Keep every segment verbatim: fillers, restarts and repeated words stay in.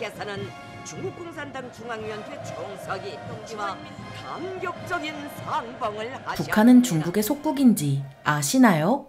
북한에서는 중국 공산당 중앙위원회 총서기 동지와 감격적인 상봉을 하셨습니다. 북한은 중국의 속국인지 아시나요?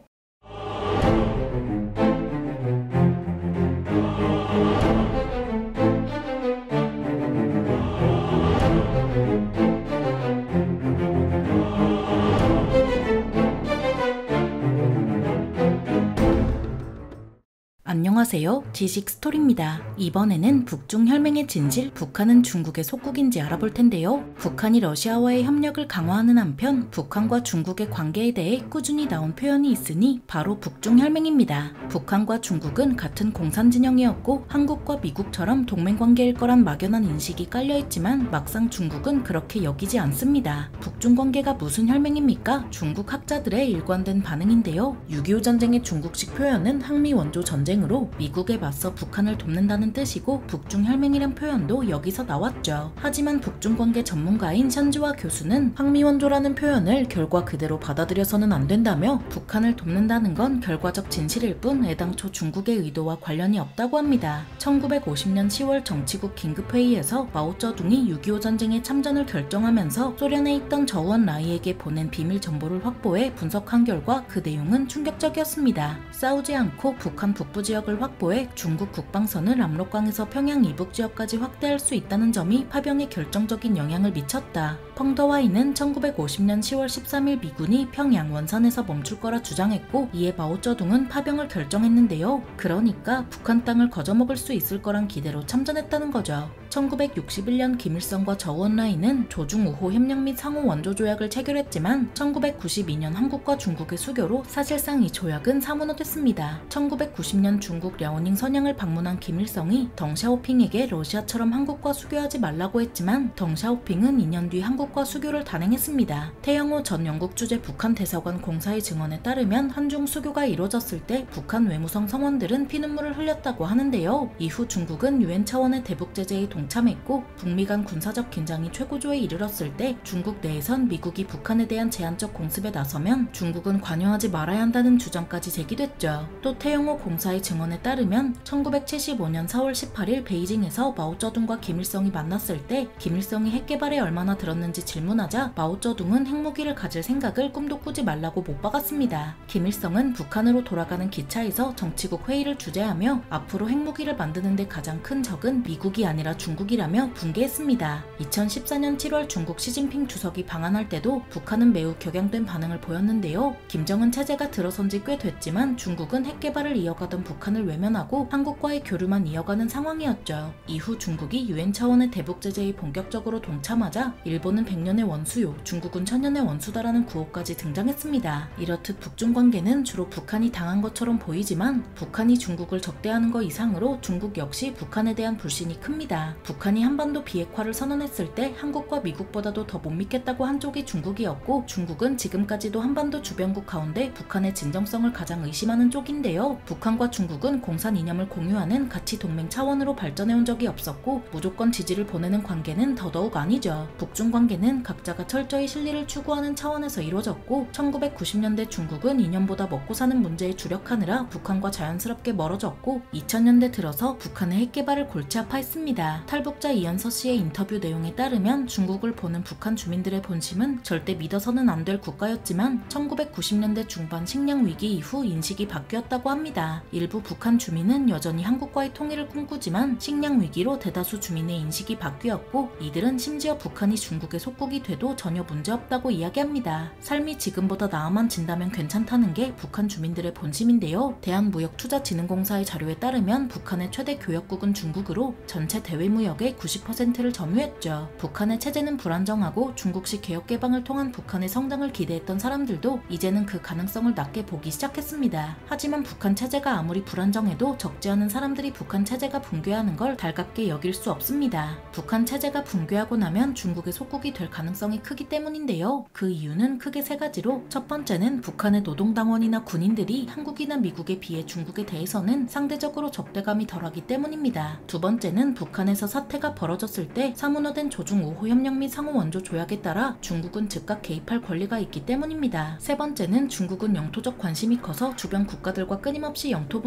안녕하세요. 지식스토리입니다. 이번에는 북중 혈맹의 진실, 북한은 중국의 속국인지 알아볼 텐데요. 북한이 러시아와의 협력을 강화하는 한편 북한과 중국의 관계에 대해 꾸준히 나온 표현이 있으니 바로 북중 혈맹입니다. 북한과 중국은 같은 공산 진영이었고 한국과 미국처럼 동맹관계일 거란 막연한 인식이 깔려있지만 막상 중국은 그렇게 여기지 않습니다. 북중 관계가 무슨 혈맹입니까? 중국 학자들의 일관된 반응인데요. 육이오 전쟁의 중국식 표현은 항미 원조 전쟁으로 미국에 맞서 북한을 돕는다는 뜻이고 북중 혈맹이란 표현도 여기서 나왔죠. 하지만 북중 관계 전문가인 션지화 교수는 항미 원조라는 표현을 결과 그대로 받아들여서는 안 된다며 북한을 돕는다는 건 결과적 진실일 뿐 애당초 중국의 의도와 관련이 없다고 합니다. 천구백오십 년 시월 정치국 긴급회의에서 마오쩌둥이 육이오 전쟁에 참전을 결정하면서 소련에 있던 저우원 라이에게 보낸 비밀 정보를 확보해 분석한 결과 그 내용은 충격적이었습니다. 싸우지 않고 북한 북부 지역을 확보해 중국 국방선을 압록강에서 평양 이북 지역까지 확대할 수 있다는 점이 파병에 결정적인 영향을 미쳤다. 펑더와이는 천구백오십 년 시월 십삼일 미군이 평양 원산에서 멈출 거라 주장했고 이에 마오쩌둥은 파병을 결정했는데요. 그러니까 북한 땅을 거저먹을 수 있을 거란 기대로 참전했다는 거죠. 천구백육십일 년 김일성과 저우원라이는 조중 오 호 협력 및 상호 원조 조약을 체결했지만 천구백구십이 년 한국과 중국의 수교로 사실상 이 조약은 사문화됐습니다. 천구백구십 년 중국 랴오닝 선양을 방문한 김일성이 덩샤오핑에게 러시아처럼 한국과 수교하지 말라고 했지만 덩샤오핑은 이 년 뒤 한국과 수교를 단행했습니다. 태영호 전 영국 주재 북한 대사관 공사의 증언에 따르면 한중 수교가 이루어졌을 때 북한 외무성 성원들은 피눈물을 흘렸다고 하는데요. 이후 중국은 유엔 차원의 대북 제재에 동참했고 북미 간 군사적 긴장이 최고조에 이르렀을 때 중국 내에선 미국이 북한에 대한 제한적 공습에 나서면 중국은 관여하지 말아야 한다는 주장까지 제기됐죠. 또 태영호 공사의 증언에 따르면 천구백칠십오 년 사월 십팔일 베이징에서 마오쩌둥과 김일성이 만났을 때 김일성이 핵 개발에 얼마나 들었는지 질문하자 마오쩌둥은 핵무기를 가질 생각을 꿈도 꾸지 말라고 못 박았습니다. 김일성은 북한으로 돌아가는 기차에서 정치국 회의를 주재하며 앞으로 핵무기를 만드는 데 가장 큰 적은 미국이 아니라 중국이라며 분개했습니다. 이천십사 년 칠월 중국 시진핑 주석이 방한할 때도 북한은 매우 격양된 반응을 보였는데요. 김정은 체제가 들어선 지 꽤 됐지만 중국은 핵 개발을 이어가던 북한을 외면하고 한국과의 교류만 이어가는 상황이었죠. 이후 중국이 유엔 차원의 대북 제재에 본격적으로 동참하자 일본은 백 년의 원수요, 중국은 천 년의 원수다라는 구호까지 등장했습니다. 이렇듯 북중 관계는 주로 북한이 당한 것처럼 보이지만 북한이 중국을 적대하는 것 이상으로 중국 역시 북한에 대한 불신이 큽니다. 북한이 한반도 비핵화를 선언했을 때 한국과 미국보다도 더 못 믿겠다고 한 쪽이 중국이었고 중국은 지금까지도 한반도 주변국 가운데 북한의 진정성을 가장 의심하는 쪽인데요. 북한과 중국은 공산 이념을 공유하는 가치 동맹 차원으로 발전해온 적이 없었고 무조건 지지를 보내는 관계는 더더욱 아니죠. 북중 관계는 각자가 철저히 실리를 추구하는 차원에서 이루어졌고 천구백구십 년대 중국은 이념보다 먹고 사는 문제에 주력하느라 북한과 자연스럽게 멀어졌고 이천 년대 들어서 북한의 핵 개발을 골치 아파했습니다. 탈북자 이현서 씨의 인터뷰 내용에 따르면 중국을 보는 북한 주민들의 본심은 절대 믿어서는 안 될 국가였지만 천구백구십 년대 중반 식량 위기 이후 인식이 바뀌었다고 합니다. 일부 북한 주민은 여전히 한국과의 통일을 꿈꾸지만 식량 위기로 대다수 주민의 인식이 바뀌었고 이들은 심지어 북한이 중국의 속국이 돼도 전혀 문제없다고 이야기합니다. 삶이 지금보다 나아만 진다면 괜찮다는 게 북한 주민들의 본심인데요. 대한무역투자진흥공사의 자료에 따르면 북한의 최대 교역국은 중국으로 전체 대외무역의 구십 퍼센트를 점유했죠. 북한의 체제는 불안정하고 중국식 개혁개방을 통한 북한의 성장을 기대했던 사람들도 이제는 그 가능성을 낮게 보기 시작했습니다. 하지만 북한 체제가 아무리 불안정해도 적지 않은 사람들이 북한 체제가 붕괴하는 걸 달갑게 여길 수 없습니다. 북한 체제가 붕괴하고 나면 중국의 속국이 될 가능성이 크기 때문인데요. 그 이유는 크게 세 가지로 첫 번째는 북한의 노동당원이나 군인들이 한국이나 미국에 비해 중국에 대해서는 상대적으로 적대감이 덜하기 때문입니다. 두 번째는 북한에서 사태가 벌어졌을 때 사문화된 조중 오 호 협력 및 상호 원조 조약에 따라 중국은 즉각 개입할 권리가 있기 때문입니다. 세 번째는 중국은 영토적 관심이 커서 주변 국가들과 끊임없이 영토 분쟁을 벌여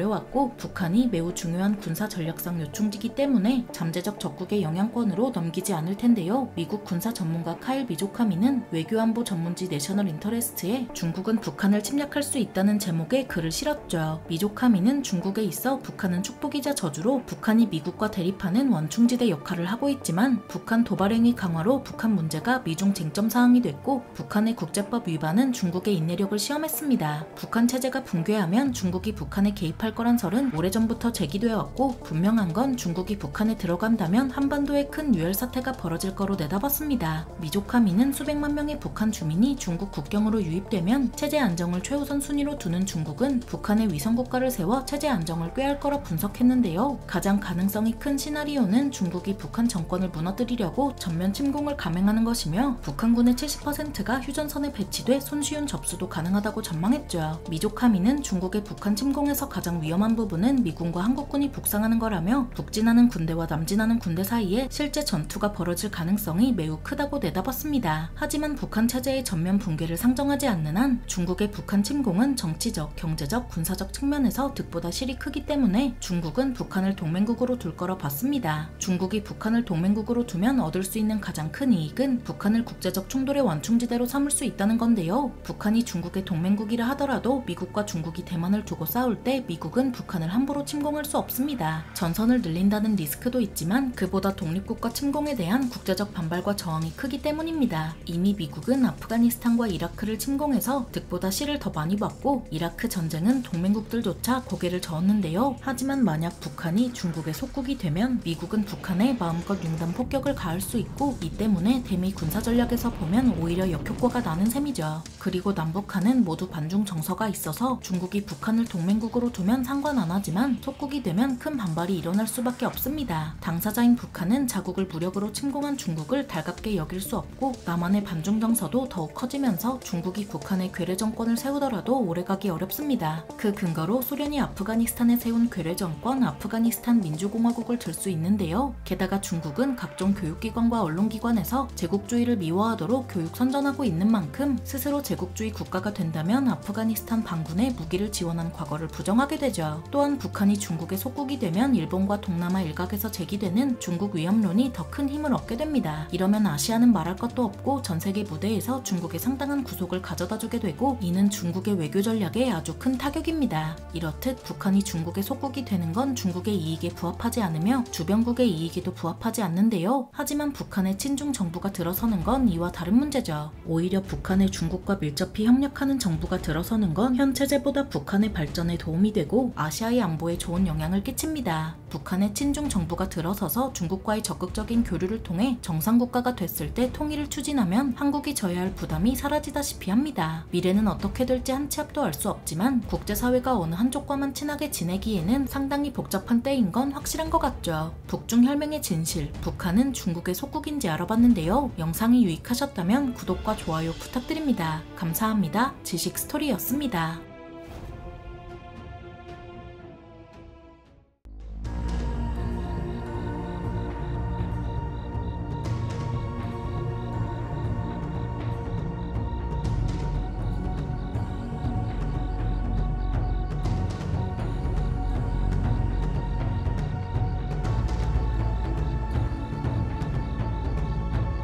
벌여왔고 북한이 매우 중요한 군사 전략상 요충지기 때문에 잠재적 적국의 영향권으로 넘기지 않을 텐데요. 미국 군사 전문가 카일 미조카미는 외교안보 전문지 내셔널 인터레스트에 중국은 북한을 침략할 수 있다는 제목의 글을 실었죠. 미조카미는 중국에 있어 북한은 축복이자 저주로 북한이 미국과 대립하는 원충지대 역할을 하고 있지만 북한 도발행위 강화로 북한 문제가 미중 쟁점 사항이 됐고 북한의 국제법 위반은 중국의 인내력을 시험했습니다. 북한 체제가 붕괴하면 중국이 북한에 개입할 거란 설은 오래전부터 제기되어 왔고 분명한 건 중국이 북한에 들어간다면 한반도에 큰 유혈 사태가 벌어질 거로 내다봤습니다. 미조카미는 수백만 명의 북한 주민이 중국 국경으로 유입되면 체제 안정을 최우선 순위로 두는 중국은 북한의 위성국가를 세워 체제 안정을 꾀할 거라 분석했는데요. 가장 가능성이 큰 시나리오는 중국이 북한 정권을 무너뜨리려고 전면 침공을 감행하는 것이며 북한군의 칠십 퍼센트가 휴전선에 배치돼 손쉬운 접수도 가능하다고 전망했죠. 미조카미는 중국의 북한 침공에서 가장 위험한 부분은 미군과 한국군이 북상하는 거라며 북진하는 군대와 남진하는 군대 사이에 실제 전투가 벌어질 가능성이 매우 크다고 내다봤습니다. 하지만 북한 체제의 전면 붕괴를 상정하지 않는 한 중국의 북한 침공은 정치적, 경제적, 군사적 측면에서 득보다 실이 크기 때문에 중국은 북한을 동맹국으로 둘 거라 봤습니다. 중국이 북한을 동맹국으로 두면 얻을 수 있는 가장 큰 이익은 북한을 국제적 충돌의 완충지대로 삼을 수 있다는 건데요. 북한이 중국의 동맹국이라 하더라도 미국과 중국이 대만을 두고 싸울 때 미국은 북한을 함부로 침공할 수 없습니다. 전선을 늘린다는 리스크도 있지만 그보다 독립국가 침공에 대한 국제적 반발과 저항이 크기 때문입니다. 이미 미국은 아프가니스탄과 이라크를 침공해서 득보다 실을 더 많이 받고 이라크 전쟁은 동맹국들조차 고개를 저었는데요. 하지만 만약 북한이 중국의 속국이 되면 미국은 북한에 마음껏 융단 폭격을 가할 수 있고 이 때문에 대미 군사 전략에서 보면 오히려 역효과가 나는 셈이죠. 그리고 남북한은 모두 반중 정서가 있어서 중국이 북한을 동맹국으로 두면 상관 안 하지만 속국이 되면 큰 반발이 일어날 수밖에 없습니다. 당사자인 북한은 자국을 무력으로 침공한 중국을 달갑게 여길 수 없고 남한의 반중 정서도 더욱 커지면서 중국이 북한의 괴뢰 정권을 세우더라도 오래가기 어렵습니다. 그 근거로 소련이 아프가니스탄에 세운 괴뢰 정권 아프가니스탄 민주공화국을 들 수 있는데요. 게다가 중국은 각종 교육기관과 언론기관에서 제국주의를 미화하도록 교육 선전하고 있는 만큼 스스로 제국주의 국가가 된다면 아프가니스탄 반군에 무기를 지원한 과거를 부정하게 되죠. 또한 북한이 중국의 속국이 되면 일본과 동남아 일각에서 제기되는 중국 위협론이 더 큰 힘을 얻게 됩니다. 이러면 아시아는 말할 것도 없고 전세계 무대에서 중국에 상당한 구속을 가져다주게 되고 이는 중국의 외교 전략에 아주 큰 타격입니다. 이렇듯 북한이 중국의 속국이 되는 건 중국의 이익에 부합하지 않으며 주변국의 이익에도 부합하지 않는데요. 하지만 북한의 친중 정부가 들어서는 건 이와 다른 문제죠. 오히려 북한의 중국과 밀접히 협력하는 정부가 들어서는 건 현 체제보다 북한의 발전에 도움이 되고 아시아의 안보에 좋은 영향을 끼칩니다. 북한의 친중 정부가 들어서서 중국과의 적극적인 교류를 통해 정상국가가 됐을 때 통일을 추진하면 한국이 져야 할 부담이 사라지다시피 합니다. 미래는 어떻게 될지 한 치 앞도 알 수 없지만 국제사회가 어느 한쪽과만 친하게 지내기에는 상당히 복잡한 때인 건 확실한 것 같죠. 북중 혈맹의 진실, 북한은 중국의 속국인지 알아봤는데요. 영상이 유익하셨다면 구독과 좋아요 부탁드립니다. 감사합니다. 지식스토리였습니다.